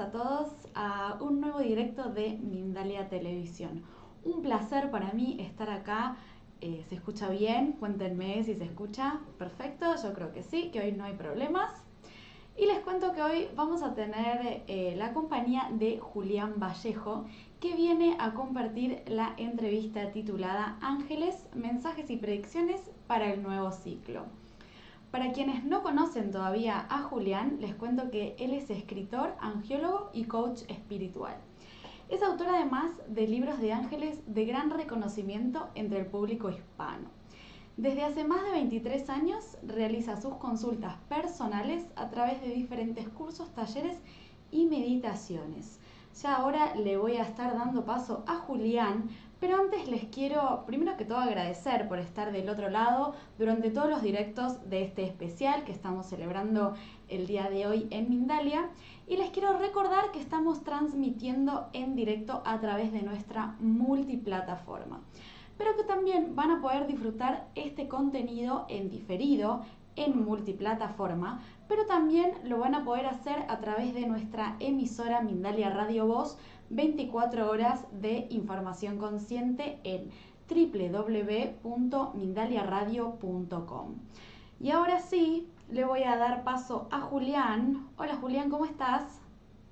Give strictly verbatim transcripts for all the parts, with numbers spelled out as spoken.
a todos a un nuevo directo de Mindalia Televisión. Un placer para mí estar acá. Eh, ¿Se escucha bien? Cuéntenme si se escucha. Perfecto, yo creo que sí, que hoy no hay problemas. Y les cuento que hoy vamos a tener eh, la compañía de Julián Vallejo, que viene a compartir la entrevista titulada Ángeles, mensajes y predicciones para el nuevo ciclo. Para quienes no conocen todavía a Julián, les cuento que él es escritor, angiólogo y coach espiritual. Es autor además de libros de ángeles de gran reconocimiento entre el público hispano. Desde hace más de veintitrés años realiza sus consultas personales a través de diferentes cursos, talleres y meditaciones. Ya ahora le voy a estar dando paso a Julián, pero antes les quiero primero que todo agradecer por estar del otro lado durante todos los directos de este especial que estamos celebrando el día de hoy en Mindalia, y les quiero recordar que estamos transmitiendo en directo a través de nuestra multiplataforma, pero que también van a poder disfrutar este contenido en diferido, en multiplataforma, pero también lo van a poder hacer a través de nuestra emisora Mindalia Radio Voz, veinticuatro horas de información consciente en doble u doble u doble u punto mindalia radio punto com. Y ahora sí, le voy a dar paso a Julián. Hola Julián, ¿cómo estás?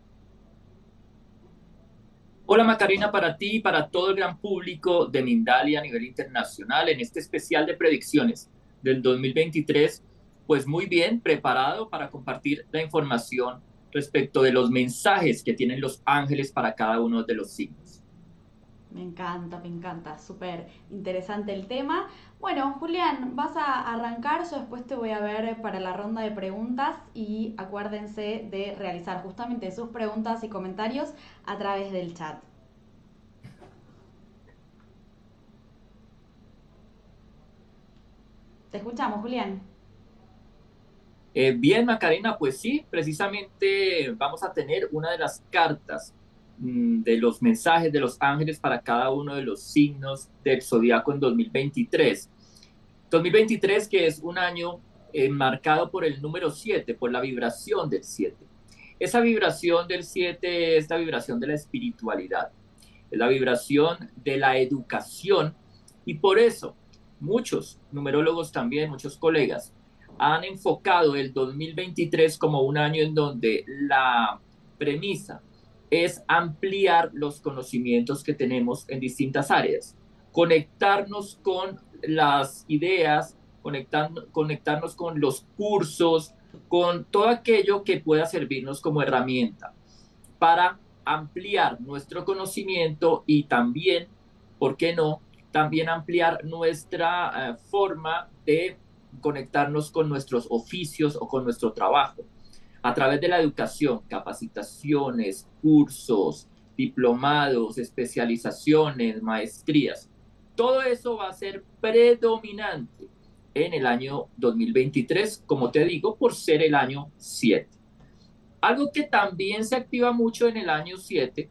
Hola Macarena, para ti y para todo el gran público de Mindalia a nivel internacional en este especial de predicciones del dos mil veintitrés, pues muy bien preparado para compartir la información respecto de los mensajes que tienen los ángeles para cada uno de los signos. Me encanta, me encanta, súper interesante el tema. Bueno, Julián, vas a arrancar, yo después te voy a ver para la ronda de preguntas y acuérdense de realizar justamente sus preguntas y comentarios a través del chat. Te escuchamos, Julián. Eh, bien, Macarena, pues sí, precisamente vamos a tener una de las cartas mmm, de los mensajes de los ángeles para cada uno de los signos del zodiaco en dos mil veintitrés. dos mil veintitrés, que es un año eh, marcado por el número siete, por la vibración del siete. Esa vibración del siete es la vibración de la espiritualidad, es la vibración de la educación, y por eso muchos numerólogos también, muchos colegas, han enfocado el dos mil veintitrés como un año en donde la premisa es ampliar los conocimientos que tenemos en distintas áreas, conectarnos con las ideas, conectar, conectarnos con los cursos, con todo aquello que pueda servirnos como herramienta para ampliar nuestro conocimiento y también, ¿por qué no?, también ampliar nuestra uh, forma de conectarnos con nuestros oficios o con nuestro trabajo a través de la educación, capacitaciones, cursos, diplomados, especializaciones, maestrías. Todo eso va a ser predominante en el año dos mil veintitrés, como te digo, por ser el año siete. Algo que también se activa mucho en el año siete,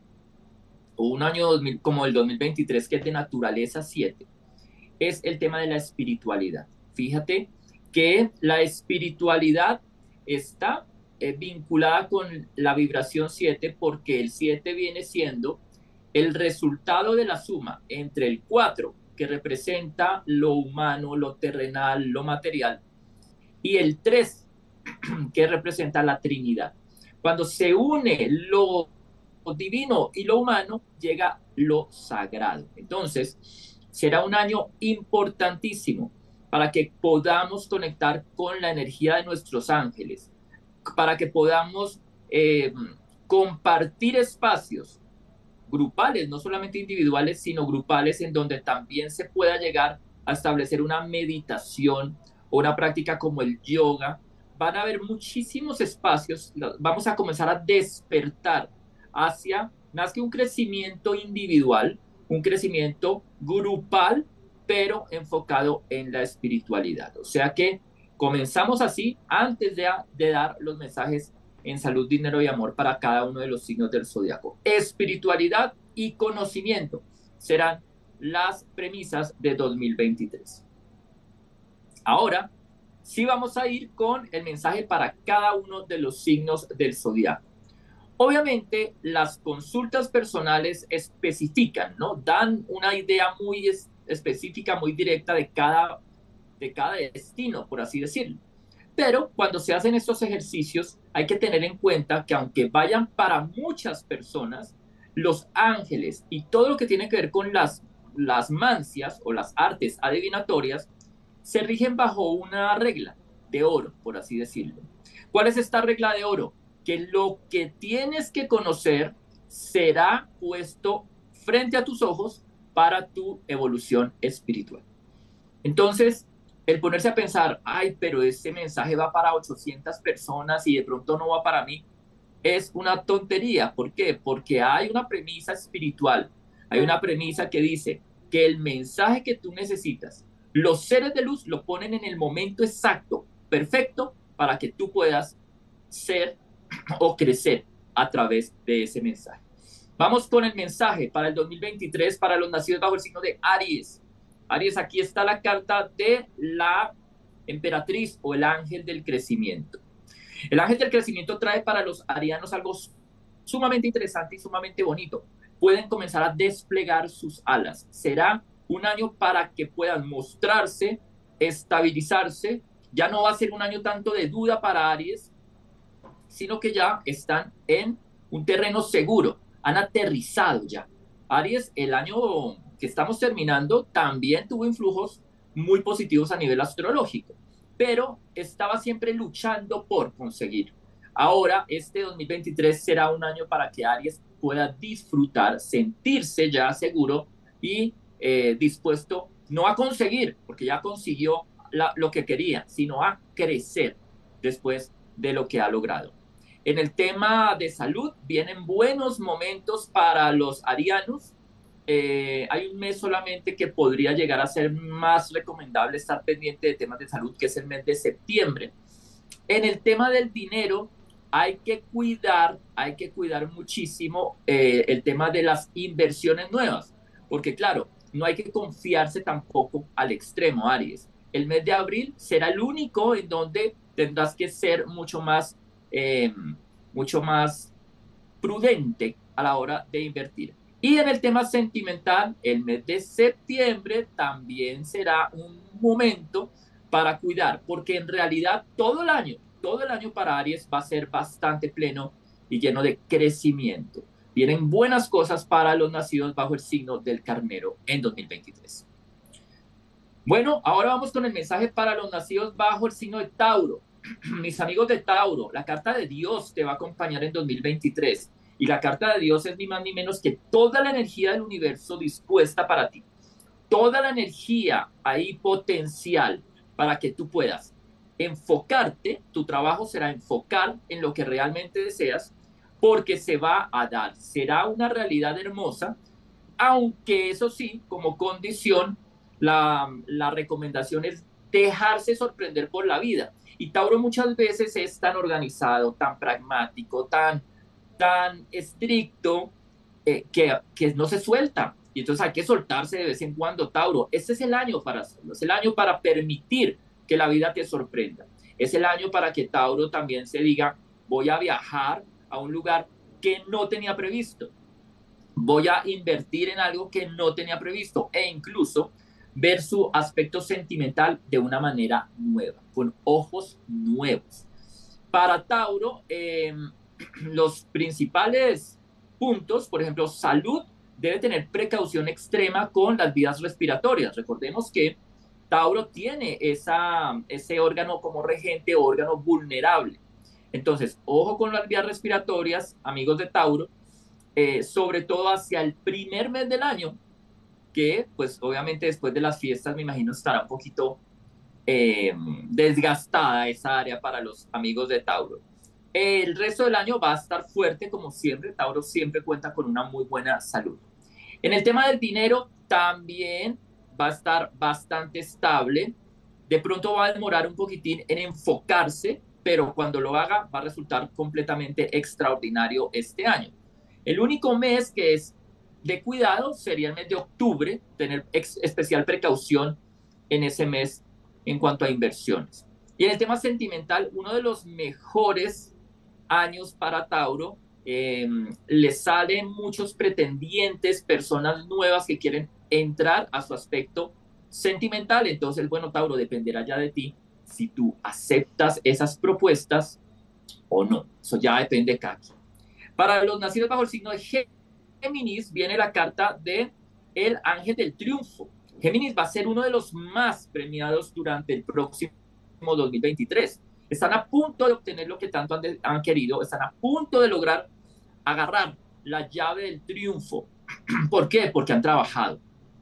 o un año dos mil, como el dos mil veintitrés, que es de naturaleza siete, es el tema de la espiritualidad. Fíjate que la espiritualidad está eh, vinculada con la vibración siete, porque el siete viene siendo el resultado de la suma entre el cuatro, que representa lo humano, lo terrenal, lo material, y el tres, que representa la Trinidad. Cuando se une lo divino y lo humano, llega lo sagrado. Entonces, será un año importantísimo para que podamos conectar con la energía de nuestros ángeles, para que podamos eh, compartir espacios grupales, no solamente individuales, sino grupales, en donde también se pueda llegar a establecer una meditación o una práctica como el yoga. Van a haber muchísimos espacios, vamos a comenzar a despertar hacia más que un crecimiento individual, un crecimiento grupal, pero enfocado en la espiritualidad. O sea que comenzamos así antes de, de dar los mensajes en salud, dinero y amor para cada uno de los signos del zodiaco. Espiritualidad y conocimiento serán las premisas de dos mil veintitrés. Ahora sí vamos a ir con el mensaje para cada uno de los signos del zodiaco. Obviamente, las consultas personales especifican, ¿no? Dan una idea muy es, específica, muy directa de cada, de cada destino, por así decirlo. Pero cuando se hacen estos ejercicios, hay que tener en cuenta que aunque vayan para muchas personas, los ángeles y todo lo que tiene que ver con las, las mancias o las artes adivinatorias se rigen bajo una regla de oro, por así decirlo. ¿Cuál es esta regla de oro? Que lo que tienes que conocer será puesto frente a tus ojos para tu evolución espiritual. Entonces, el ponerse a pensar, ay, pero ese mensaje va para ochocientas personas y de pronto no va para mí, es una tontería. ¿Por qué? Porque hay una premisa espiritual, hay una premisa que dice que el mensaje que tú necesitas, los seres de luz lo ponen en el momento exacto, perfecto, para que tú puedas ser o crecer a través de ese mensaje. Vamos con el mensaje para el dos mil veintitrés para los nacidos bajo el signo de Aries. Aries, aquí está la carta de la emperatriz o el ángel del crecimiento. El ángel del crecimiento trae para los arianos algo sumamente interesante y sumamente bonito. Pueden comenzar a desplegar sus alas. Será un año para que puedan mostrarse, estabilizarse. Ya no va a ser un año tanto de duda para Aries, sino que ya están en un terreno seguro, han aterrizado ya. Aries, el año que estamos terminando, también tuvo influjos muy positivos a nivel astrológico, pero estaba siempre luchando por conseguir. Ahora, este dos mil veintitrés será un año para que Aries pueda disfrutar, sentirse ya seguro y eh, dispuesto no a conseguir, porque ya consiguió la, lo que quería, sino a crecer después de lo que ha logrado. En el tema de salud, vienen buenos momentos para los arianos. Eh, hay un mes solamente que podría llegar a ser más recomendable estar pendiente de temas de salud, que es el mes de septiembre. En el tema del dinero, hay que cuidar, hay que cuidar muchísimo eh, el tema de las inversiones nuevas, porque claro, no hay que confiarse tampoco al extremo, Aries. El mes de abril será el único en donde tendrás que ser mucho más, eh, mucho más prudente a la hora de invertir. Y en el tema sentimental, el mes de septiembre también será un momento para cuidar, porque en realidad todo el año, todo el año para Aries va a ser bastante pleno y lleno de crecimiento. Vienen buenas cosas para los nacidos bajo el signo del carnero en dos mil veintitrés. Bueno, ahora vamos con el mensaje para los nacidos bajo el signo de Tauro. Mis amigos de Tauro, la carta de Dios te va a acompañar en dos mil veintitrés. Y la carta de Dios es ni más ni menos que toda la energía del universo dispuesta para ti. Toda la energía ahí potencial para que tú puedas enfocarte. Tu trabajo será enfocar en lo que realmente deseas, porque se va a dar. Será una realidad hermosa, aunque eso sí, como condición, la, la recomendación es dejarse sorprender por la vida. Y Tauro muchas veces es tan organizado, tan pragmático, tan, tan estricto, eh, que, que no se suelta. Y entonces hay que soltarse de vez en cuando, Tauro. Este es el año para hacerlo, es el año para permitir que la vida te sorprenda. Es el año para que Tauro también se diga, voy a viajar a un lugar que no tenía previsto. Voy a invertir en algo que no tenía previsto e incluso ver su aspecto sentimental de una manera nueva, con ojos nuevos. Para Tauro, eh, los principales puntos, por ejemplo, salud, debe tener precaución extrema con las vías respiratorias. Recordemos que Tauro tiene esa, ese órgano como regente, órgano vulnerable. Entonces, ojo con las vías respiratorias, amigos de Tauro, eh, sobre todo hacia el primer mes del año, que pues obviamente después de las fiestas me imagino estará un poquito eh, desgastada esa área para los amigos de Tauro. El resto del año va a estar fuerte como siempre. Tauro siempre cuenta con una muy buena salud. En el tema del dinero también va a estar bastante estable. De pronto va a demorar un poquitín en enfocarse, pero cuando lo haga va a resultar completamente extraordinario este año. El único mes que es de cuidado sería el mes de octubre, tener especial precaución en ese mes en cuanto a inversiones. Y en el tema sentimental, uno de los mejores años para Tauro eh, le salen muchos pretendientes, personas nuevas que quieren entrar a su aspecto sentimental. Entonces, bueno, Tauro, dependerá ya de ti si tú aceptas esas propuestas o no. Eso ya depende de cada quien. Para los nacidos bajo el signo de Géminis viene la carta de el Ángel del Triunfo. Géminis va a ser uno de los más premiados durante el próximo dos mil veintitrés. Están a punto de obtener lo que tanto han, de, han querido, están a punto de lograr agarrar la llave del triunfo. ¿Por qué? Porque han trabajado.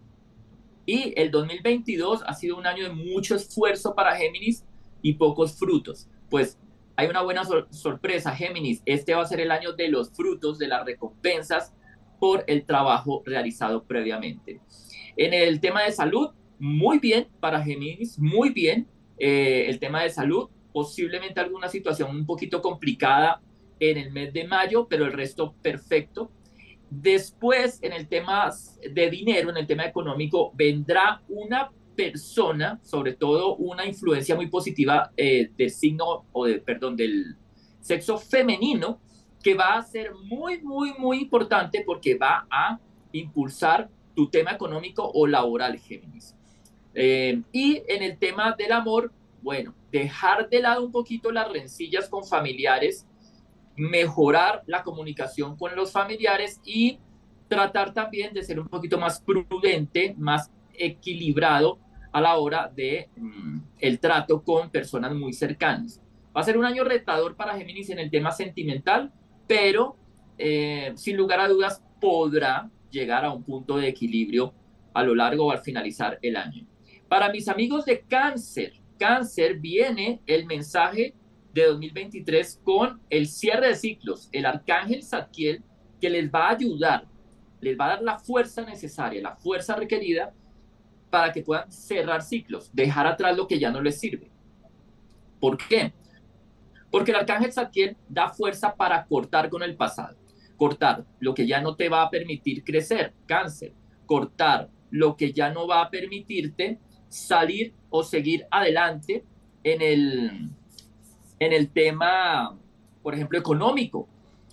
Y el dos mil veintidós ha sido un año de mucho esfuerzo para Géminis y pocos frutos. Pues hay una buena sor sorpresa, Géminis. Este va a ser el año de los frutos, de las recompensas por el trabajo realizado previamente. En el tema de salud, muy bien para Géminis, muy bien. Eh, el tema de salud, posiblemente alguna situación un poquito complicada en el mes de mayo, pero el resto perfecto. Después, en el tema de dinero, en el tema económico, vendrá una persona, sobre todo una influencia muy positiva eh, del signo, o de, perdón, del sexo femenino, que va a ser muy, muy, muy importante porque va a impulsar tu tema económico o laboral, Géminis. Eh, y en el tema del amor, bueno, dejar de lado un poquito las rencillas con familiares, mejorar la comunicación con los familiares y tratar también de ser un poquito más prudente, más equilibrado a la hora de mm, el trato con personas muy cercanas. Va a ser un año retador para Géminis en el tema sentimental, pero eh, sin lugar a dudas podrá llegar a un punto de equilibrio a lo largo o al finalizar el año. Para mis amigos de Cáncer, Cáncer viene el mensaje de dos mil veintitrés con el cierre de ciclos, el arcángel Zadkiel, que les va a ayudar, les va a dar la fuerza necesaria, la fuerza requerida para que puedan cerrar ciclos, dejar atrás lo que ya no les sirve. ¿Por qué? Porque el arcángel Zadkiel da fuerza para cortar con el pasado, cortar lo que ya no te va a permitir crecer, Cáncer, cortar lo que ya no va a permitirte salir o seguir adelante en el, en el tema, por ejemplo, económico.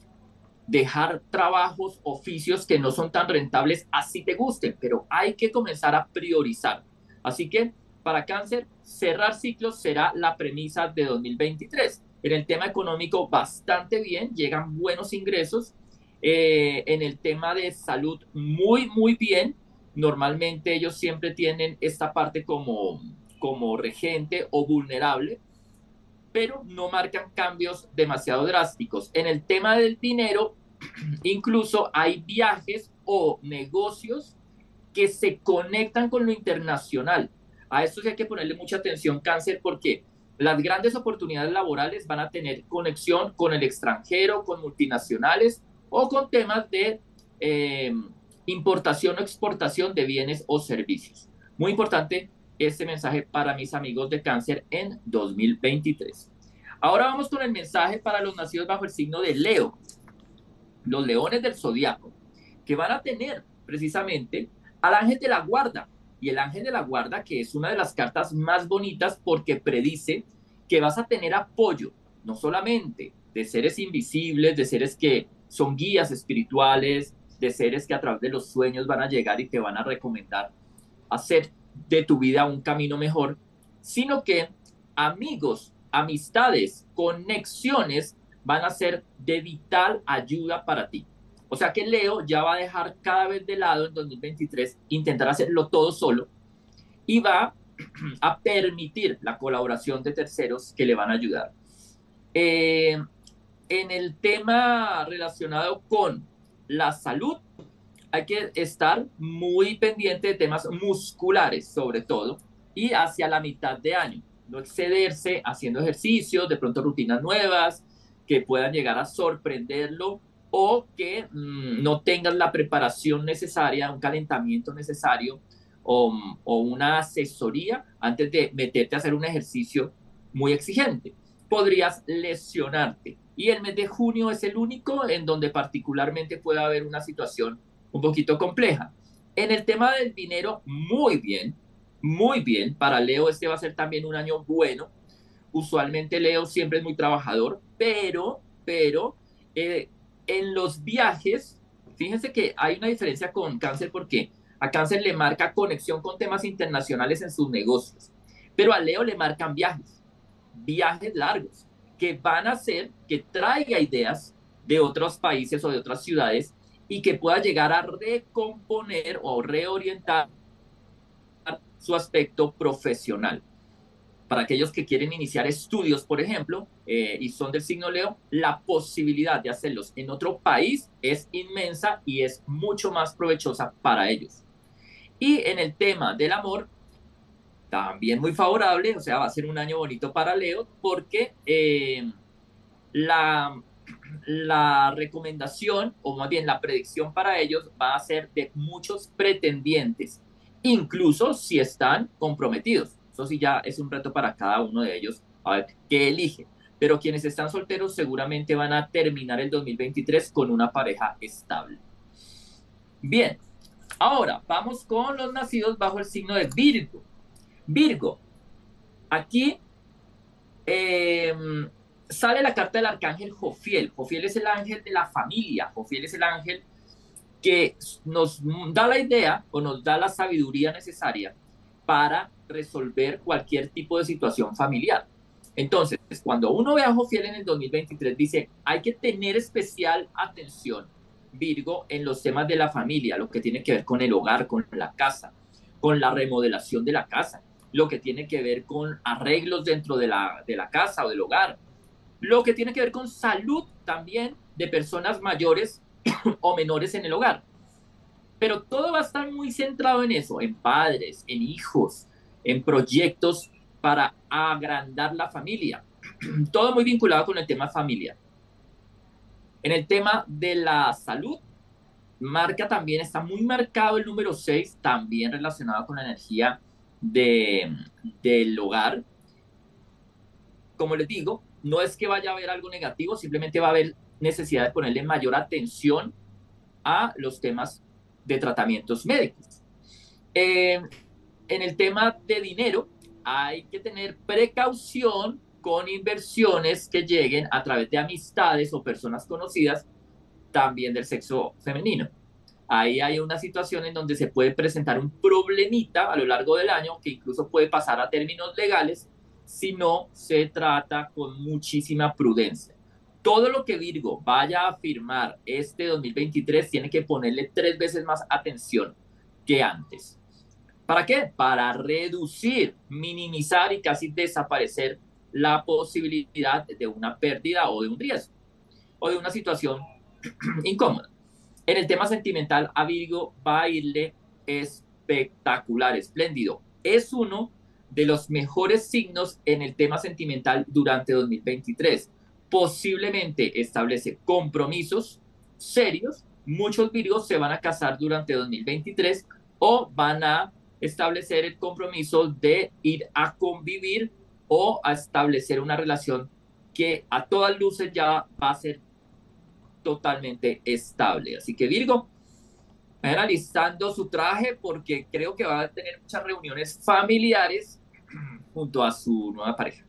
Dejar trabajos, oficios que no son tan rentables, así te gusten, pero hay que comenzar a priorizar. Así que para Cáncer, cerrar ciclos será la premisa de dos mil veintitrés. En el tema económico, bastante bien, llegan buenos ingresos. Eh, en el tema de salud, muy, muy bien. Normalmente ellos siempre tienen esta parte como, como regente o vulnerable, pero no marcan cambios demasiado drásticos. En el tema del dinero, incluso hay viajes o negocios que se conectan con lo internacional. A esto sí hay que ponerle mucha atención, Cáncer, porque las grandes oportunidades laborales van a tener conexión con el extranjero, con multinacionales o con temas de eh, importación o exportación de bienes o servicios. Muy importante este mensaje para mis amigos de Cáncer en dos mil veintitrés. Ahora vamos con el mensaje para los nacidos bajo el signo de Leo, los leones del zodiaco, que van a tener precisamente al ángel de la guarda. Y el ángel de la guarda, que es una de las cartas más bonitas porque predice que vas a tener apoyo, no solamente de seres invisibles, de seres que son guías espirituales, de seres que a través de los sueños van a llegar y te van a recomendar hacer de tu vida un camino mejor, sino que amigos, amistades, conexiones van a ser de vital ayuda para ti. O sea que Leo ya va a dejar cada vez de lado en dos mil veintitrés intentar hacerlo todo solo y va a permitir la colaboración de terceros que le van a ayudar. Eh, en el tema relacionado con la salud, hay que estar muy pendiente de temas musculares, sobre todo, y hacia la mitad de año. No excederse haciendo ejercicios, de pronto rutinas nuevas, que puedan llegar a sorprenderlo o que mmm, no tengas la preparación necesaria, un calentamiento necesario o, o una asesoría antes de meterte a hacer un ejercicio muy exigente. Podrías lesionarte. Y el mes de junio es el único en donde particularmente puede haber una situación un poquito compleja. En el tema del dinero, muy bien, muy bien. Para Leo este va a ser también un año bueno. Usualmente Leo siempre es muy trabajador, pero, pero eh, En los viajes, fíjense que hay una diferencia con Cáncer porque a Cáncer le marca conexión con temas internacionales en sus negocios, pero a Leo le marcan viajes, viajes largos, que van a hacer que traiga ideas de otros países o de otras ciudades y que pueda llegar a recomponer o reorientar su aspecto profesional. Para aquellos que quieren iniciar estudios, por ejemplo, eh, y son del signo Leo, la posibilidad de hacerlos en otro país es inmensa y es mucho más provechosa para ellos. Y en el tema del amor, también muy favorable, o sea, va a ser un año bonito para Leo, porque eh, la, la recomendación, o más bien la predicción para ellos, va a ser de muchos pretendientes, incluso si están comprometidos. Eso sí ya es un reto para cada uno de ellos, a ver qué elige. Pero quienes están solteros seguramente van a terminar el dos mil veintitrés con una pareja estable. Bien, ahora vamos con los nacidos bajo el signo de Virgo. Virgo, aquí eh, sale la carta del arcángel Jofiel. Jofiel es el ángel de la familia. Jofiel es el ángel que nos da la idea o nos da la sabiduría necesaria para resolver cualquier tipo de situación familiar. Entonces, cuando uno ve a Jofiel en el dos mil veintitrés, dice, hay que tener especial atención, Virgo, en los temas de la familia, lo que tiene que ver con el hogar, con la casa, con la remodelación de la casa, lo que tiene que ver con arreglos dentro de la, de la casa o del hogar, lo que tiene que ver con salud también de personas mayores o menores en el hogar. Pero todo va a estar muy centrado en eso, en padres, en hijos, en proyectos para agrandar la familia. Todo muy vinculado con el tema familia. En el tema de la salud, marca también, está muy marcado el número seis, también relacionado con la energía de, del hogar. Como les digo, no es que vaya a haber algo negativo, simplemente va a haber necesidad de ponerle mayor atención a los temas de tratamientos médicos. Eh, en el tema de dinero, hay que tener precaución con inversiones que lleguen a través de amistades o personas conocidas, también del sexo femenino. Ahí hay una situación en donde se puede presentar un problemita a lo largo del año que incluso puede pasar a términos legales si no se trata con muchísima prudencia. Todo lo que Virgo vaya a firmar este dos mil veintitrés tiene que ponerle tres veces más atención que antes. ¿Para qué? Para reducir, minimizar y casi desaparecer la posibilidad de una pérdida o de un riesgo o de una situación incómoda. En el tema sentimental, a Virgo va a irle espectacular, espléndido. Es uno de los mejores signos en el tema sentimental durante dos mil veintitrés. Posiblemente establece compromisos serios. Muchos Virgos se van a casar durante dos mil veintitrés o van a establecer el compromiso de ir a convivir o a establecer una relación que a todas luces ya va a ser totalmente estable. Así que Virgo, vayan alistando su traje porque creo que va a tener muchas reuniones familiares junto a su nueva pareja.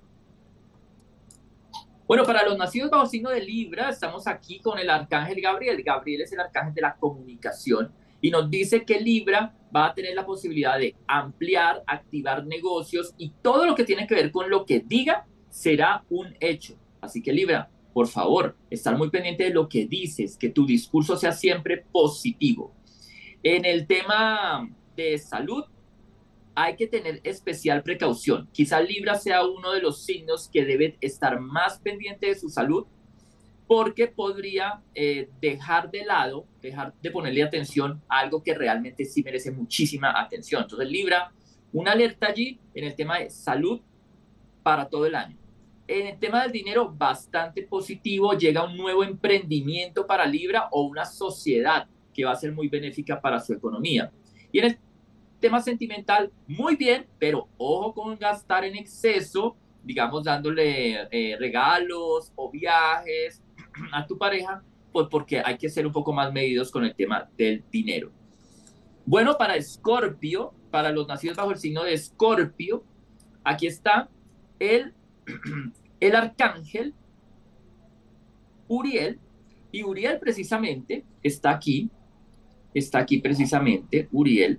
Bueno, para los nacidos bajo signo de Libra, estamos aquí con el arcángel Gabriel. Gabriel es el arcángel de la comunicación y nos dice que Libra va a tener la posibilidad de ampliar, activar negocios y todo lo que tiene que ver con lo que diga será un hecho. Así que Libra, por favor, estar muy pendiente de lo que dices, que tu discurso sea siempre positivo. En el tema de salud, hay que tener especial precaución. Quizá Libra sea uno de los signos que debe estar más pendiente de su salud porque podría eh, dejar de lado, dejar de ponerle atención a algo que realmente sí merece muchísima atención. Entonces, Libra, una alerta allí en el tema de salud para todo el año. En el tema del dinero, bastante positivo, llega un nuevo emprendimiento para Libra o una sociedad que va a ser muy benéfica para su economía. Y en el tema sentimental, muy bien, pero ojo con gastar en exceso, digamos, dándole eh, regalos o viajes a tu pareja, pues porque hay que ser un poco más medidos con el tema del dinero. Bueno, para Escorpio, para los nacidos bajo el signo de Escorpio, aquí está el, el arcángel Uriel, Y Uriel precisamente está aquí, está aquí precisamente, Uriel,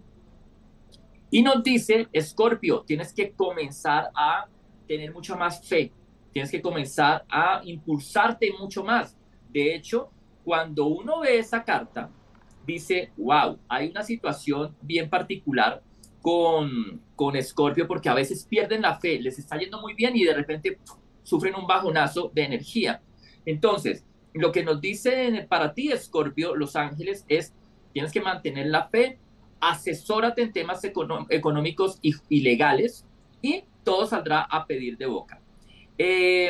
y nos dice, Escorpio, tienes que comenzar a tener mucha más fe, tienes que comenzar a impulsarte mucho más. De hecho, cuando uno ve esa carta, dice, wow, hay una situación bien particular con, con Escorpio porque a veces pierden la fe, les está yendo muy bien y de repente pf, sufren un bajonazo de energía. Entonces, lo que nos dice para ti, Escorpio, Los Ángeles, es, tienes que mantener la fe, asesórate en temas econó económicos y, y, legales y todo saldrá a pedir de boca. Eh,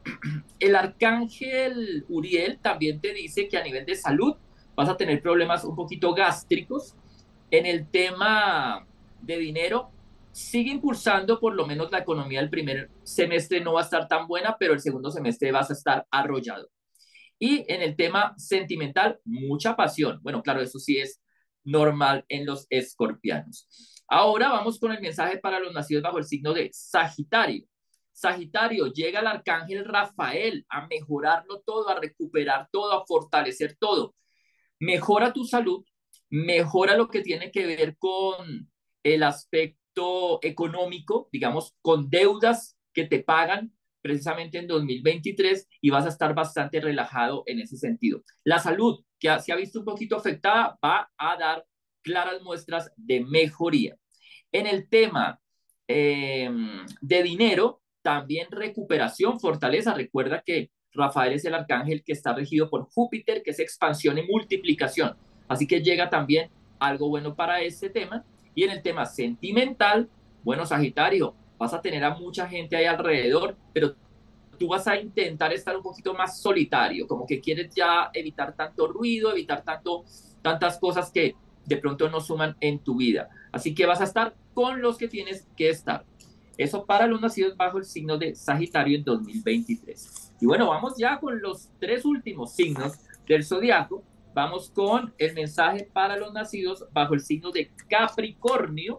el arcángel Uriel también te dice que a nivel de salud vas a tener problemas un poquito gástricos. En el tema de dinero, sigue impulsando por lo menos la economía del primer semestre no va a estar tan buena, pero el segundo semestre vas a estar arrollado. Y en el tema sentimental, mucha pasión. Bueno, claro, eso sí es normal en los escorpianos. Ahora vamos con el mensaje para los nacidos bajo el signo de Sagitario. Sagitario, llega el arcángel Rafael a mejorarlo todo, a recuperar todo, a fortalecer todo. Mejora tu salud, mejora lo que tiene que ver con el aspecto económico, digamos, con deudas que te pagan precisamente en dos mil veintitrés y vas a estar bastante relajado en ese sentido. La salud, que se ha visto un poquito afectada, va a dar claras muestras de mejoría. En el tema eh, de dinero, también recuperación, fortaleza. Recuerda que Rafael es el arcángel que está regido por Júpiter, que es expansión y multiplicación. Así que llega también algo bueno para este tema. Y en el tema sentimental, bueno, Sagitario, vas a tener a mucha gente ahí alrededor, pero tú vas a intentar estar un poquito más solitario, como que quieres ya evitar tanto ruido, evitar tanto, tantas cosas que de pronto no suman en tu vida. Así que vas a estar con los que tienes que estar. Eso para los nacidos bajo el signo de Sagitario en dos mil veintitrés. Y bueno, vamos ya con los tres últimos signos del zodiaco. Vamos con el mensaje para los nacidos bajo el signo de Capricornio.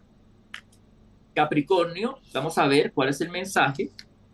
Capricornio, vamos a ver cuál es el mensaje.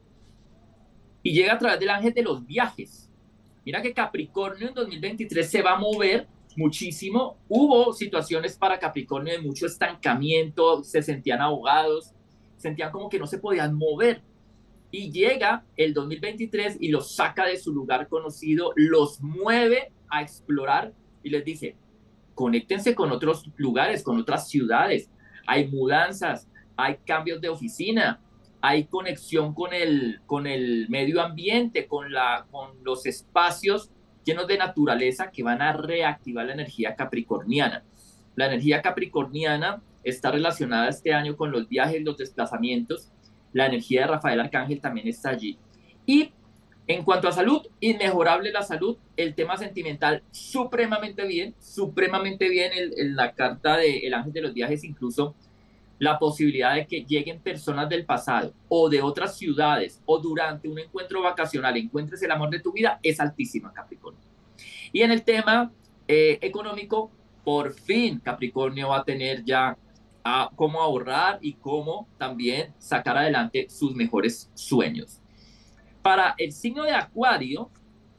Y llega a través del ángel de los viajes. Mira que Capricornio en dos mil veintitrés se va a mover muchísimo. Hubo situaciones para Capricornio de mucho estancamiento, se sentían ahogados, sentían como que no se podían mover. Y llega el dos mil veintitrés y los saca de su lugar conocido, los mueve a explorar y les dice, conéctense con otros lugares, con otras ciudades. Hay mudanzas, hay cambios de oficina, hay conexión con el, con el medio ambiente, con, la, con los espacios llenos de naturaleza que van a reactivar la energía capricorniana. La energía capricorniana está relacionada este año con los viajes, los desplazamientos. La energía de Rafael Arcángel también está allí. Y en cuanto a salud, inmejorable la salud, el tema sentimental supremamente bien, supremamente bien el, el, la carta del ángel de los viajes, incluso la posibilidad de que lleguen personas del pasado o de otras ciudades o durante un encuentro vacacional encuentres el amor de tu vida es altísima, Capricornio. Y en el tema eh, económico, por fin Capricornio va a tener ya a cómo ahorrar y cómo también sacar adelante sus mejores sueños. Para el signo de Acuario,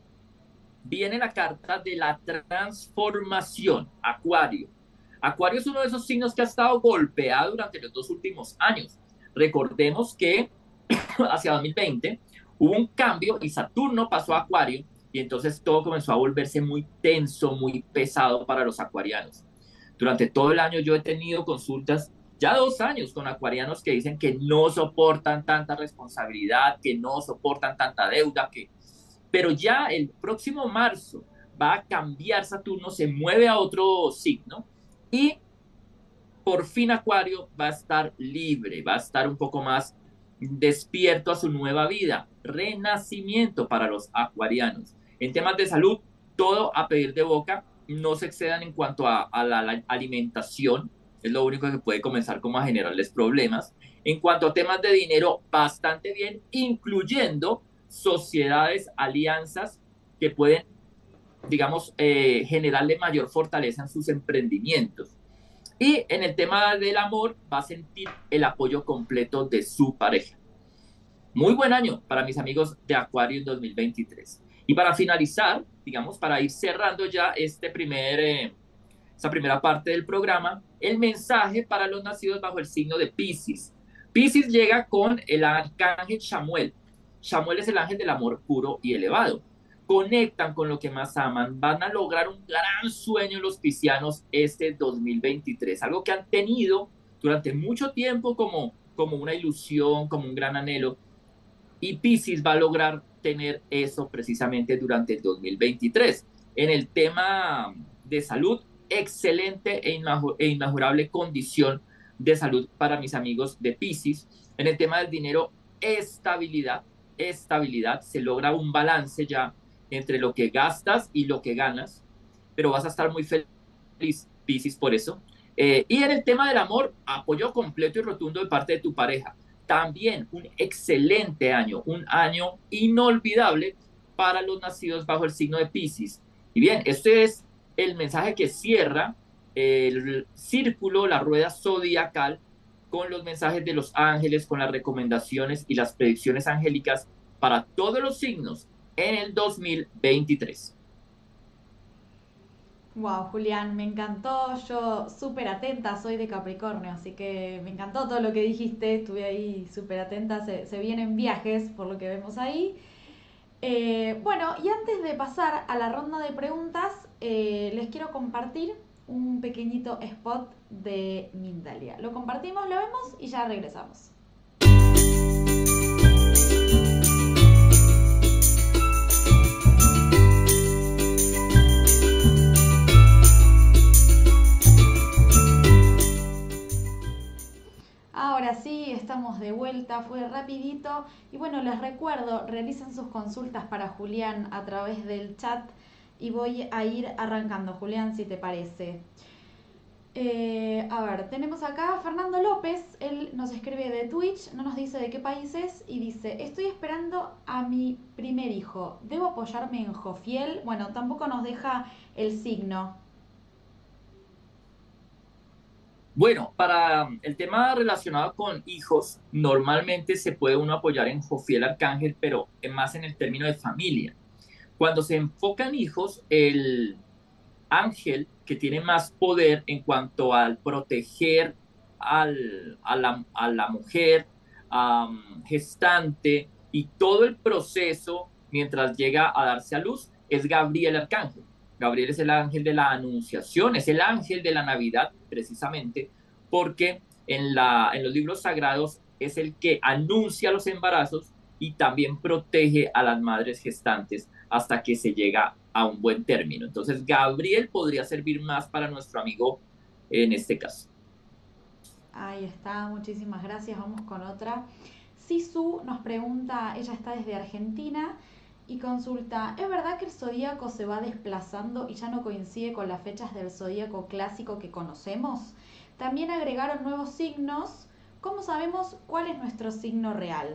viene la carta de la transformación. Acuario. Acuario es uno de esos signos que ha estado golpeado durante los dos últimos años. Recordemos que hacia dos mil veinte hubo un cambio y Saturno pasó a Acuario y entonces todo comenzó a volverse muy tenso, muy pesado para los acuarianos. Durante todo el año yo he tenido consultas, ya dos años, con acuarianos que dicen que no soportan tanta responsabilidad, que no soportan tanta deuda, que... pero ya el próximo marzo va a cambiar Saturno, se mueve a otro signo y por fin Acuario va a estar libre, va a estar un poco más despierto a su nueva vida, renacimiento para los acuarianos. En temas de salud, todo a pedir de boca, no se excedan en cuanto a, a la, la alimentación, es lo único que puede comenzar como a generarles problemas. En cuanto a temas de dinero, bastante bien, incluyendo sociedades, alianzas que pueden, digamos, eh, generarle mayor fortaleza en sus emprendimientos. Y en el tema del amor, va a sentir el apoyo completo de su pareja. Muy buen año para mis amigos de Acuario en dos mil veintitrés. Y para finalizar, digamos, para ir cerrando ya este primer, eh, esta primera parte del programa, el mensaje para los nacidos bajo el signo de Piscis. Piscis llega con el arcángel Chamuel. Chamuel es el ángel del amor puro y elevado. Conectan con lo que más aman, van a lograr un gran sueño los piscianos este dos mil veintitrés, algo que han tenido durante mucho tiempo como, como una ilusión, como un gran anhelo, y Piscis va a lograr tener eso precisamente durante el dos mil veintitrés. En el tema de salud, excelente e, e inmejorable condición de salud para mis amigos de Piscis. En el tema del dinero, estabilidad, estabilidad, se logra un balance ya entre lo que gastas y lo que ganas, pero vas a estar muy feliz, Piscis, por eso. Eh, y en el tema del amor, apoyo completo y rotundo de parte de tu pareja. También un excelente año, un año inolvidable para los nacidos bajo el signo de Piscis. Y bien, este es el mensaje que cierra el círculo, la rueda zodiacal, con los mensajes de los ángeles, con las recomendaciones y las predicciones angélicas para todos los signos en el dos mil veintitrés. Wow, Julián, me encantó. Yo súper atenta, soy de Capricornio, así que me encantó todo lo que dijiste. Estuve ahí súper atenta. Se, se vienen viajes, por lo que vemos ahí. Eh, bueno, y antes de pasar a la ronda de preguntas, eh, les quiero compartir un pequeñito spot de Mindalia. Lo compartimos, lo vemos y ya regresamos. Ahora sí, estamos de vuelta, fue rapidito. Y bueno, les recuerdo, realicen sus consultas para Julián a través del chat y voy a ir arrancando, Julián, si te parece. Eh, a ver, tenemos acá a Fernando López, él nos escribe de Twitch, no nos dice de qué país es y dice, estoy esperando a mi primer hijo, ¿debo apoyarme en Jofiel? Bueno, tampoco nos deja el signo. Bueno, para el tema relacionado con hijos, normalmente se puede uno apoyar en Jofiel Arcángel, pero más en el término de familia. Cuando se enfoca en hijos, el ángel que tiene más poder en cuanto al proteger al, a, la, a la mujer um, gestante y todo el proceso mientras llega a darse a luz es Gabriel Arcángel. Gabriel es el ángel de la anunciación, es el ángel de la Navidad, precisamente, porque en, la, en los libros sagrados es el que anuncia los embarazos y también protege a las madres gestantes hasta que se llega a un buen término. Entonces, Gabriel podría servir más para nuestro amigo en este caso. Ahí está, muchísimas gracias. Vamos con otra. Sisu nos pregunta, ella está desde Argentina y consulta, ¿es verdad que el zodíaco se va desplazando y ya no coincide con las fechas del zodíaco clásico que conocemos? También agregaron nuevos signos. ¿Cómo sabemos cuál es nuestro signo real?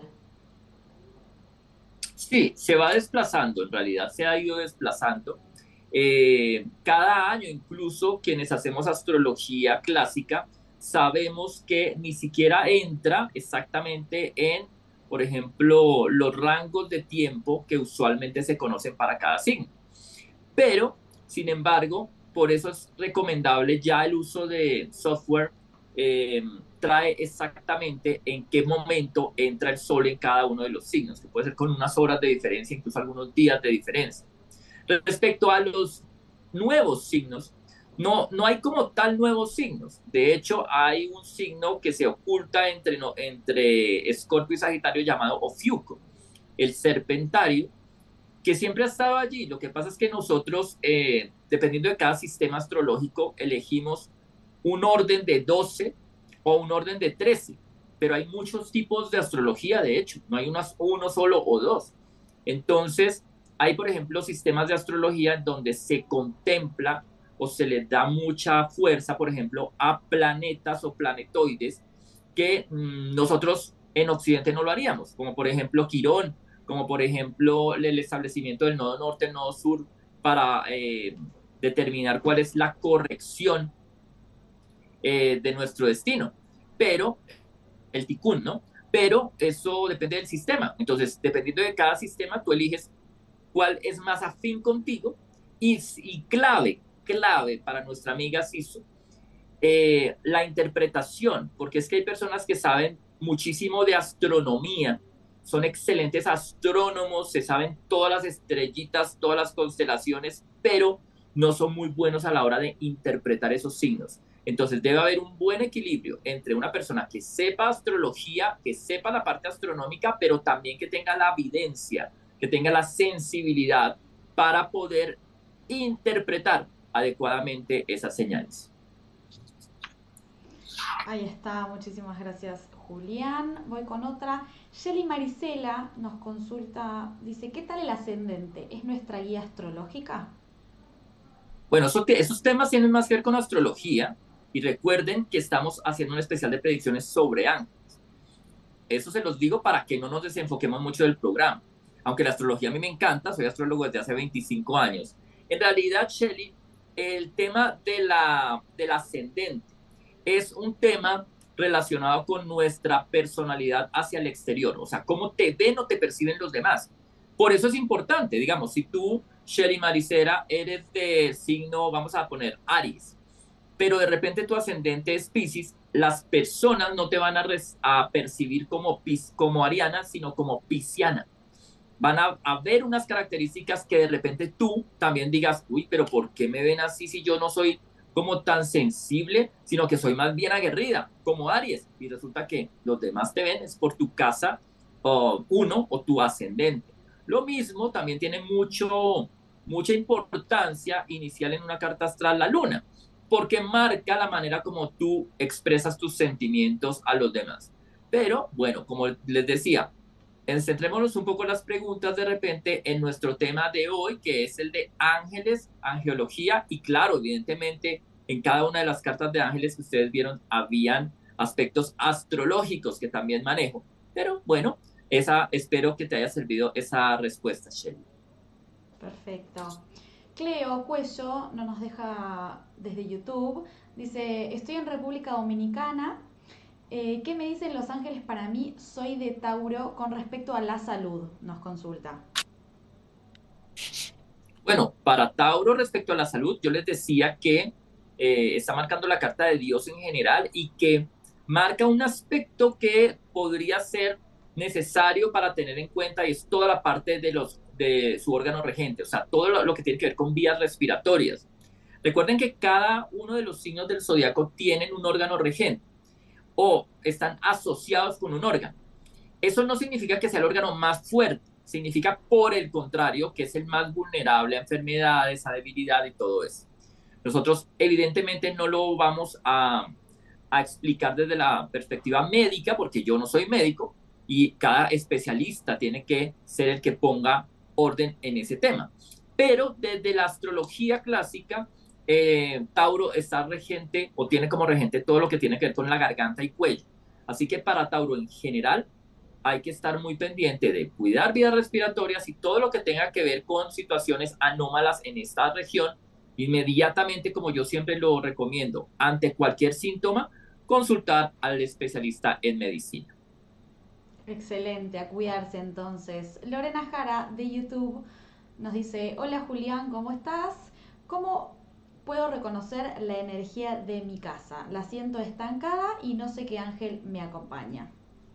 Sí, se va desplazando, en realidad se ha ido desplazando. Eh, cada año, incluso quienes hacemos astrología clásica, sabemos que ni siquiera entra exactamente en, por ejemplo, los rangos de tiempo que usualmente se conocen para cada signo. Pero, sin embargo, por eso es recomendable ya el uso de software, eh, trae exactamente en qué momento entra el sol en cada uno de los signos, que puede ser con unas horas de diferencia, incluso algunos días de diferencia. Respecto a los nuevos signos, no, no hay como tal nuevos signos. De hecho, hay un signo que se oculta entre, no, entre Escorpio y Sagitario llamado Ofiuco, el serpentario, que siempre ha estado allí. Lo que pasa es que nosotros, eh, dependiendo de cada sistema astrológico, elegimos un orden de doce o un orden de trece, pero hay muchos tipos de astrología, de hecho, no hay unas, uno solo o dos. Entonces, hay, por ejemplo, sistemas de astrología en donde se contempla o se les da mucha fuerza, por ejemplo, a planetas o planetoides que mmm, nosotros en Occidente no lo haríamos, como por ejemplo Quirón, como por ejemplo el establecimiento del nodo norte, el nodo sur, para eh, determinar cuál es la corrección eh, de nuestro destino. Pero, el ticún, ¿no? Pero eso depende del sistema. Entonces, dependiendo de cada sistema, tú eliges cuál es más afín contigo Y, y clave, clave para nuestra amiga Siso, eh, la interpretación, porque es que hay personas que saben muchísimo de astronomía, son excelentes astrónomos, se saben todas las estrellitas, todas las constelaciones, pero no son muy buenos a la hora de interpretar esos signos. Entonces debe haber un buen equilibrio entre una persona que sepa astrología, que sepa la parte astronómica, pero también que tenga la evidencia, que tenga la sensibilidad para poder interpretar adecuadamente esas señales. Ahí está, muchísimas gracias Julián. Voy con otra. Shelly Marisela nos consulta, dice, ¿qué tal el ascendente? ¿Es nuestra guía astrológica? Bueno, eso, esos temas tienen más que ver con astrología y recuerden que estamos haciendo un especial de predicciones sobre ángeles. Eso se los digo para que no nos desenfoquemos mucho del programa. Aunque la astrología a mí me encanta, soy astrólogo desde hace veinticinco años. En realidad, Shelly, el tema de la, del ascendente es un tema relacionado con nuestra personalidad hacia el exterior, o sea, cómo te ven o te perciben los demás. Por eso es importante, digamos, si tú, Shelly Maricera, eres de signo, vamos a poner Aries, pero de repente tu ascendente es Piscis, las personas no te van a, res, a percibir como, como ariana, sino como pisciana. Van a, a ver unas características que de repente tú también digas, uy, pero ¿por qué me ven así si yo no soy como tan sensible, sino que soy más bien aguerrida, como Aries? Y resulta que los demás te ven es por tu casa uh, uno o tu ascendente. Lo mismo también tiene mucho, mucha importancia inicial en una carta astral la luna, porque marca la manera como tú expresas tus sentimientos a los demás. Pero bueno, como les decía, centrémonos un poco en las preguntas de repente en nuestro tema de hoy, que es el de ángeles, angelología, y claro, evidentemente en cada una de las cartas de ángeles que ustedes vieron habían aspectos astrológicos que también manejo. Pero bueno, esa, espero que te haya servido esa respuesta, Shelly. Perfecto. Cleo Cuello no nos deja desde YouTube. Dice, estoy en República Dominicana. Eh, ¿Qué me dicen los ángeles para mí? Soy de Tauro con respecto a la salud, nos consulta. Bueno, para Tauro respecto a la salud, yo les decía que eh, está marcando la carta de Dios en general y que marca un aspecto que podría ser necesario para tener en cuenta y es toda la parte de, los, de su órgano regente, o sea, todo lo, lo que tiene que ver con vías respiratorias. Recuerden que cada uno de los signos del zodiaco tienen un órgano regente o están asociados con un órgano. Eso no significa que sea el órgano más fuerte, significa por el contrario que es el más vulnerable a enfermedades, a debilidad y todo eso. Nosotros evidentemente no lo vamos a, a explicar desde la perspectiva médica porque yo no soy médico y cada especialista tiene que ser el que ponga orden en ese tema. Pero desde la astrología clásica, eh, Tauro está regente o tiene como regente todo lo que tiene que ver con la garganta y cuello. Así que para Tauro en general hay que estar muy pendiente de cuidar vías respiratorias y todo lo que tenga que ver con situaciones anómalas en esta región. Inmediatamente, como yo siempre lo recomiendo, ante cualquier síntoma, consultar al especialista en medicina. Excelente, a cuidarse entonces. Lorena Jara de YouTube nos dice, hola Julián, ¿cómo estás? ¿Cómo puedo reconocer la energía de mi casa? La siento estancada y no sé qué ángel me acompaña.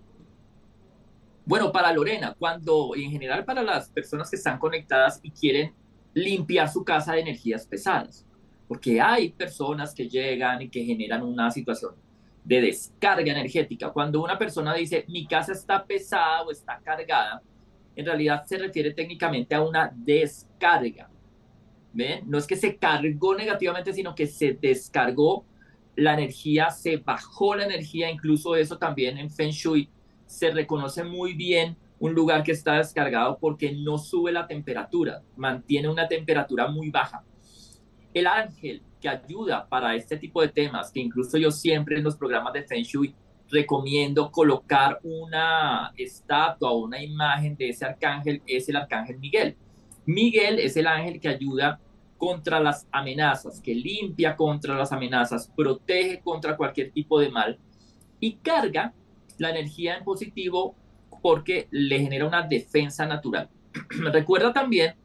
Bueno, para Lorena, cuando en general para las personas que están conectadas y quieren limpiar su casa de energías pesadas, porque hay personas que llegan y que generan una situación de descarga energética. Cuando una persona dice mi casa está pesada o está cargada, en realidad se refiere técnicamente a una descarga. ¿Ven? No es que se cargó negativamente, sino que se descargó la energía, se bajó la energía, incluso eso también en Feng Shui se reconoce muy bien un lugar que está descargado porque no sube la temperatura, mantiene una temperatura muy baja. El ángel que ayuda para este tipo de temas, que incluso yo siempre en los programas de Feng Shui recomiendo colocar una estatua o una imagen de ese arcángel, es el arcángel Miguel. Miguel es el ángel que ayuda contra las amenazas, que limpia contra las amenazas, protege contra cualquier tipo de mal y carga la energía en positivo porque le genera una defensa natural. Recuerda también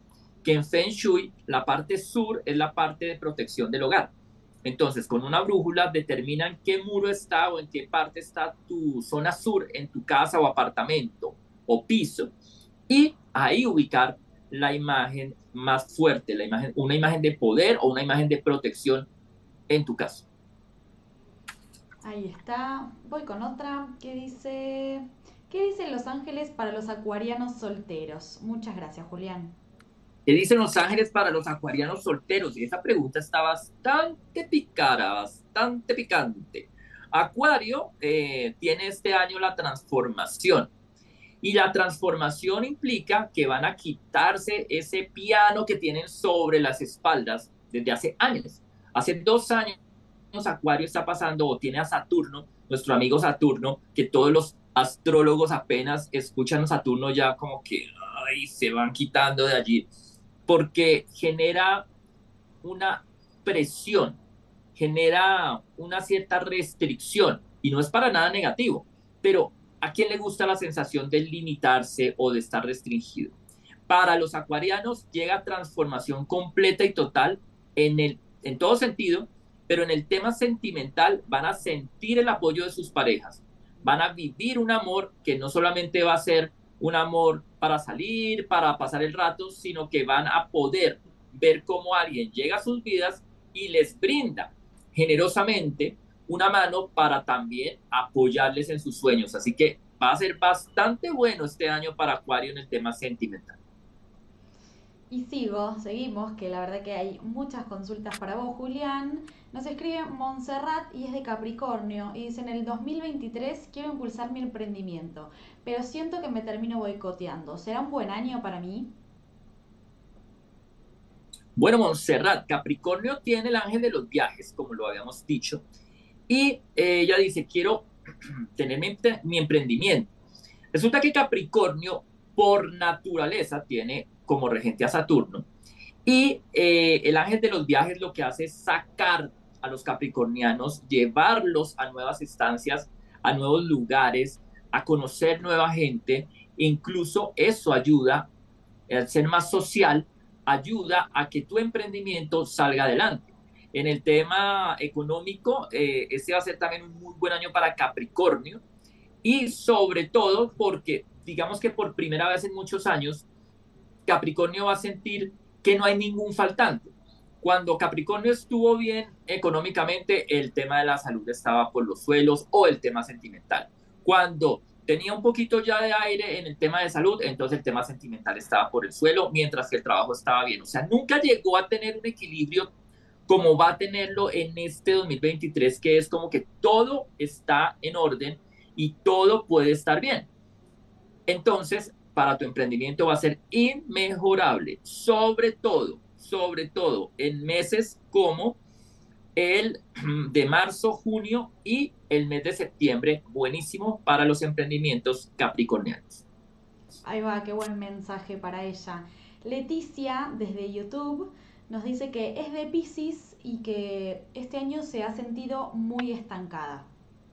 que en Feng Shui la parte sur es la parte de protección del hogar. Entonces, con una brújula determinan qué muro está o en qué parte está tu zona sur en tu casa o apartamento o piso, y ahí ubicar la imagen más fuerte, la imagen, una imagen de poder o una imagen de protección en tu casa. Ahí está. Voy con otra que dice, ¿qué dicen los ángeles para los acuarianos solteros? Muchas gracias, Julián. ¿Qué dicen los ángeles para los acuarianos solteros? Y esa pregunta está bastante picada, bastante picante. Acuario eh, tiene este año la transformación. Y la transformación implica que van a quitarse ese piano que tienen sobre las espaldas desde hace años. Hace dos años Acuario está pasando o tiene a Saturno, nuestro amigo Saturno, que todos los astrólogos apenas escuchan a Saturno ya como que ay, se van quitando de allí, porque genera una presión, genera una cierta restricción y no es para nada negativo, pero ¿a quién le gusta la sensación de limitarse o de estar restringido? Para los acuarianos llega transformación completa y total en, el, en todo sentido, pero en el tema sentimental van a sentir el apoyo de sus parejas, van a vivir un amor que no solamente va a ser un amor para salir, para pasar el rato, sino que van a poder ver cómo alguien llega a sus vidas y les brinda generosamente una mano para también apoyarles en sus sueños. Así que va a ser bastante bueno este año para Acuario en el tema sentimental. Y sigo, seguimos, que la verdad que hay muchas consultas para vos, Julián. Nos escribe Montserrat y es de Capricornio y dice, en el dos mil veintitrés quiero impulsar mi emprendimiento, pero siento que me termino boicoteando. ¿Será un buen año para mí? Bueno, Montserrat, Capricornio tiene el ángel de los viajes, como lo habíamos dicho, y eh, ella dice, quiero tener mi, mi emprendimiento. Resulta que Capricornio, por naturaleza, tiene como regente a Saturno, y eh, el ángel de los viajes lo que hace es sacar a los capricornianos, llevarlos a nuevas estancias, a nuevos lugares, a conocer nueva gente. Incluso eso ayuda, al ser más social, ayuda a que tu emprendimiento salga adelante. En el tema económico, eh, este va a ser también un muy buen año para Capricornio, y sobre todo porque, digamos que por primera vez en muchos años, Capricornio va a sentir que no hay ningún faltante. Cuando Capricornio estuvo bien económicamente, el tema de la salud estaba por los suelos o el tema sentimental. Cuando tenía un poquito ya de aire en el tema de salud, entonces el tema sentimental estaba por el suelo, mientras que el trabajo estaba bien. O sea, nunca llegó a tener un equilibrio como va a tenerlo en este dos mil veintitrés, que es como que todo está en orden y todo puede estar bien. Entonces, para tu emprendimiento va a ser inmejorable, sobre todo, sobre todo en meses como el de marzo, junio y el mes de septiembre, buenísimo para los emprendimientos capricornianos. Ahí va, qué buen mensaje para ella. Leticia, desde YouTube, nos dice que es de Piscis y que este año se ha sentido muy estancada.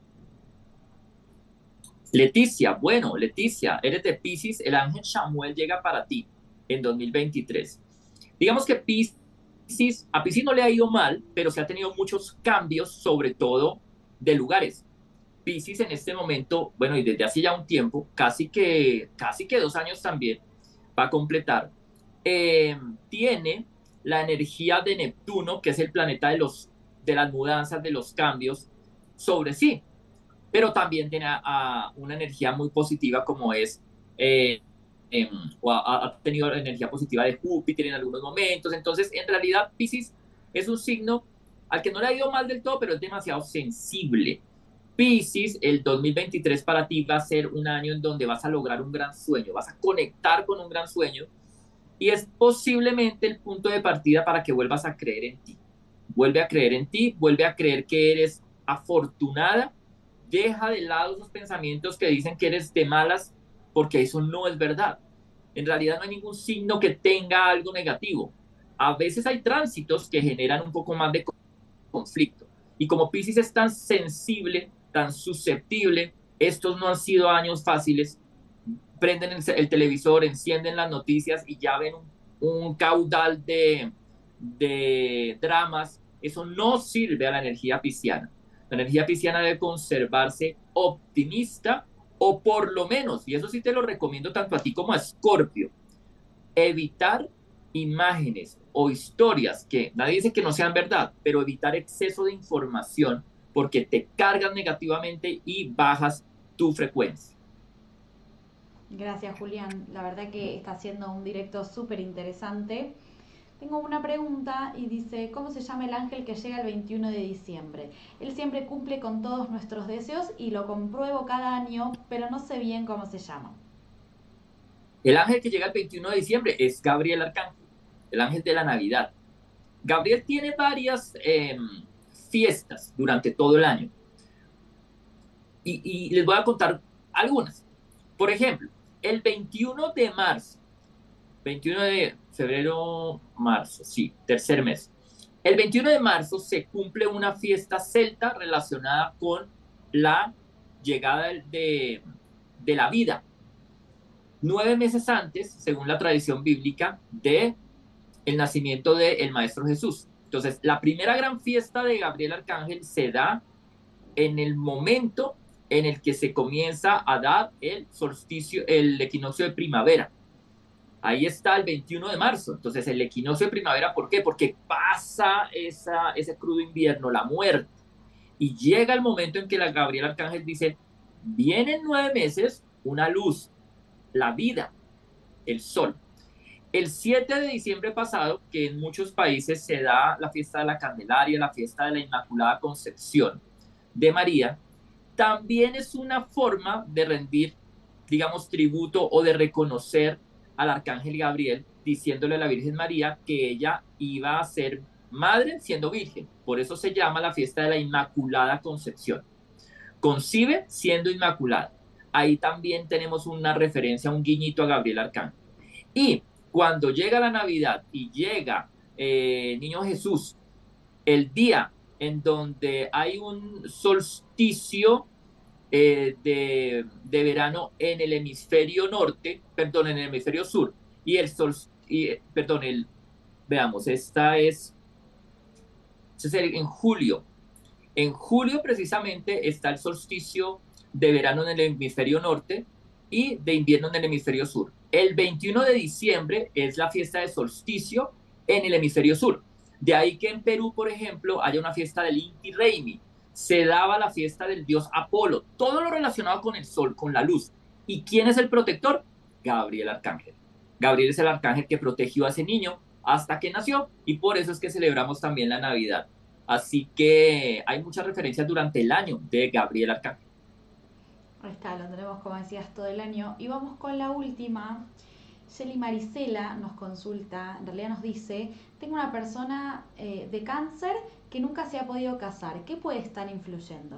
Leticia, bueno, Leticia, eres de Piscis, el ángel Samuel llega para ti en dos mil veintitrés. Digamos que Piscis, a Piscis no le ha ido mal, pero se ha tenido muchos cambios, sobre todo de lugares. Piscis en este momento, bueno, y desde hace ya un tiempo, casi que, casi que dos años también, va a completar, eh, tiene la energía de Neptuno, que es el planeta de, los, de las mudanzas, de los cambios, sobre sí, pero también tiene a, a una energía muy positiva como es, eh, eh, o ha, ha, tenido energía positiva de Júpiter en algunos momentos. Entonces, en realidad, Piscis es un signo al que no le ha ido mal del todo, pero es demasiado sensible. Piscis, el dos mil veintitrés para ti va a ser un año en donde vas a lograr un gran sueño, vas a conectar con un gran sueño y es posiblemente el punto de partida para que vuelvas a creer en ti. Vuelve a creer en ti, vuelve a creer que eres afortunada. Deja de lado esos pensamientos que dicen que eres de malas, porque eso no es verdad. En realidad no hay ningún signo que tenga algo negativo. A veces hay tránsitos que generan un poco más de conflicto. Y como Piscis es tan sensible, tan susceptible, estos no han sido años fáciles. Prenden el, el televisor, encienden las noticias y ya ven un, un caudal de, de dramas, eso no sirve a la energía pisciana. La energía pisciana debe conservarse optimista o por lo menos, y eso sí te lo recomiendo tanto a ti como a Escorpio, evitar imágenes o historias que nadie dice que no sean verdad, pero evitar exceso de información porque te cargas negativamente y bajas tu frecuencia. Gracias, Julián. La verdad que está siendo un directo súper interesante. Tengo una pregunta y dice, ¿cómo se llama el ángel que llega el veintiuno de diciembre? Él siempre cumple con todos nuestros deseos y lo compruebo cada año, pero no sé bien cómo se llama. El ángel que llega el veintiuno de diciembre es Gabriel Arcángel, el ángel de la Navidad. Gabriel tiene varias eh, fiestas durante todo el año y, y les voy a contar algunas. Por ejemplo, el veintiuno de marzo, veintiuno de febrero, marzo, sí, tercer mes. El veintiuno de marzo se cumple una fiesta celta relacionada con la llegada de, de la vida. Nueve meses antes, según la tradición bíblica, de el nacimiento del Maestro Jesús. Entonces, la primera gran fiesta de Gabriel Arcángel se da en el momento en el que se comienza a dar el solsticio, el equinoccio de primavera. Ahí está el veintiuno de marzo. Entonces, el equinoccio de primavera, ¿por qué? Porque pasa esa, ese crudo invierno, la muerte. Y llega el momento en que la Gabriel Arcángel dice, vienen nueve meses, una luz, la vida, el sol. El siete de diciembre pasado, que en muchos países se da la fiesta de la Candelaria, la fiesta de la Inmaculada Concepción de María, también es una forma de rendir, digamos, tributo o de reconocer al Arcángel Gabriel, diciéndole a la Virgen María que ella iba a ser madre siendo virgen. Por eso se llama la fiesta de la Inmaculada Concepción. Concibe siendo inmaculada. Ahí también tenemos una referencia, un guiñito a Gabriel Arcángel. Y cuando llega la Navidad y llega eh, Niño Jesús, el día en donde hay un solsticio eh, de, de, verano en el hemisferio norte, perdón, en el hemisferio sur, y el sol, y, perdón, el, veamos, esta es, este es el, en julio. En julio precisamente está el solsticio de verano en el hemisferio norte y de invierno en el hemisferio sur. El veintiuno de diciembre es la fiesta de solsticio en el hemisferio sur. De ahí que en Perú, por ejemplo, haya una fiesta del Inti Raymi. Se daba la fiesta del dios Apolo. Todo lo relacionado con el sol, con la luz. ¿Y quién es el protector? Gabriel Arcángel. Gabriel es el arcángel que protegió a ese niño hasta que nació y por eso es que celebramos también la Navidad. Así que hay muchas referencias durante el año de Gabriel Arcángel. Ahí está, lo tenemos como decías todo el año. Y vamos con la última. Shelly Marisela nos consulta, en realidad nos dice, tengo una persona eh, de cáncer que nunca se ha podido casar. ¿Qué puede estar influyendo?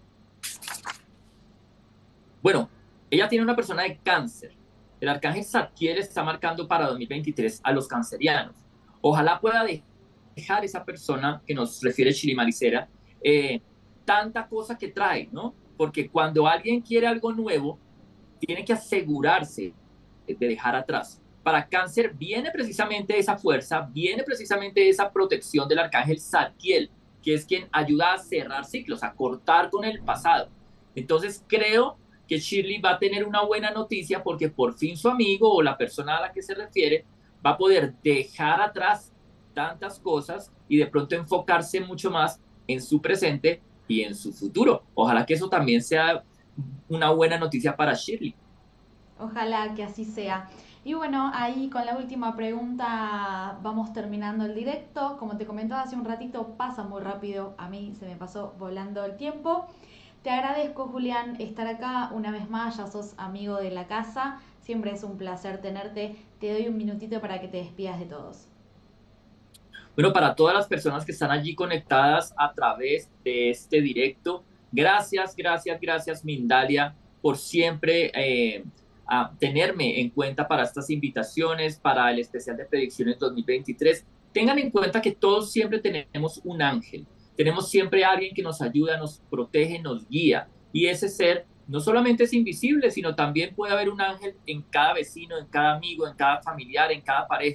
Bueno, ella tiene una persona de cáncer. El arcángel Zadkiel está marcando para dos mil veintitrés a los cancerianos. Ojalá pueda dejar esa persona que nos refiere Shelly Marisela eh, tanta cosa que trae, ¿no? Porque cuando alguien quiere algo nuevo, tiene que asegurarse de dejar atrás. Para cáncer viene precisamente esa fuerza, viene precisamente esa protección del arcángel Zadkiel, que es quien ayuda a cerrar ciclos, a cortar con el pasado. Entonces creo que Shirley va a tener una buena noticia porque por fin su amigo o la persona a la que se refiere va a poder dejar atrás tantas cosas y de pronto enfocarse mucho más en su presente y en su futuro. Ojalá que eso también sea una buena noticia para Shirley. Ojalá que así sea. Y bueno, ahí con la última pregunta vamos terminando el directo. Como te comentaba hace un ratito, pasa muy rápido. A mí se me pasó volando el tiempo. Te agradezco, Julián, estar acá una vez más. Ya sos amigo de la casa. Siempre es un placer tenerte. Te doy un minutito para que te despidas de todos. Bueno, para todas las personas que están allí conectadas a través de este directo, gracias, gracias, gracias, Mindalia, por siempre eh, a tenerme en cuenta para estas invitaciones, para el especial de predicciones dos mil veintitrés. Tengan en cuenta que todos siempre tenemos un ángel, tenemos siempre a alguien que nos ayuda, nos protege, nos guía. Y ese ser no solamente es invisible, sino también puede haber un ángel en cada vecino, en cada amigo, en cada familiar, en cada pareja.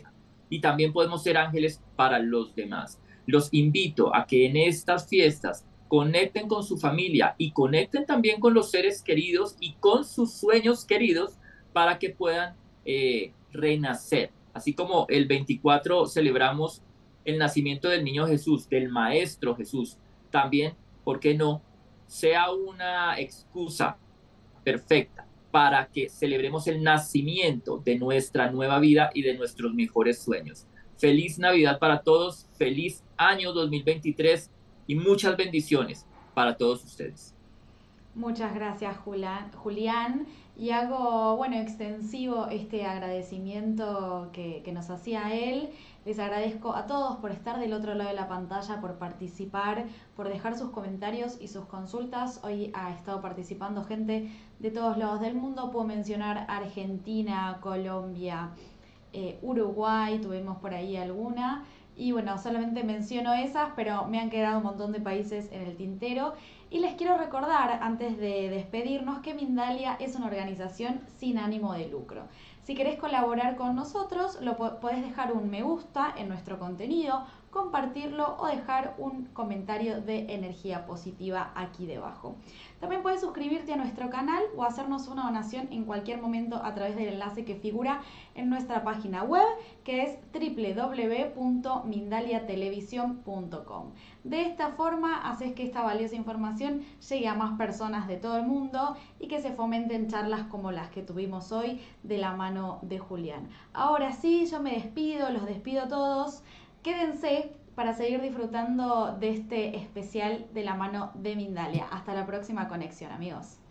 y también podemos ser ángeles para los demás. Los invito a que en estas fiestas conecten con su familia y conecten también con los seres queridos y con sus sueños queridos para que puedan eh, renacer. Así como el veinticuatro celebramos el nacimiento del niño Jesús, del Maestro Jesús, también, ¿por qué no? Sea una excusa perfecta para que celebremos el nacimiento de nuestra nueva vida y de nuestros mejores sueños. Feliz Navidad para todos, feliz año dos mil veintitrés y muchas bendiciones para todos ustedes. Muchas gracias, Julián. Y hago, bueno, extensivo este agradecimiento que, que nos hacía él. Les agradezco a todos por estar del otro lado de la pantalla, por participar, por dejar sus comentarios y sus consultas. Hoy ha estado participando gente de todos lados del mundo. Puedo mencionar Argentina, Colombia, eh, Uruguay, tuvimos por ahí alguna. Y bueno, solamente menciono esas, pero me han quedado un montón de países en el tintero. Y les quiero recordar, antes de despedirnos, que Mindalia es una organización sin ánimo de lucro. Si querés colaborar con nosotros, lo podés dejar un me gusta en nuestro contenido, compartirlo o dejar un comentario de energía positiva aquí debajo. También puedes suscribirte a nuestro canal o hacernos una donación en cualquier momento a través del enlace que figura en nuestra página web, que es doble u doble u doble u punto mindalia televisión punto com. De esta forma haces que esta valiosa información llegue a más personas de todo el mundo y que se fomenten charlas como las que tuvimos hoy de la mano de Julián. Ahora sí, yo me despido, los despido a todos. Quédense para seguir disfrutando de este especial de la mano de Mindalia. Hasta la próxima conexión, amigos.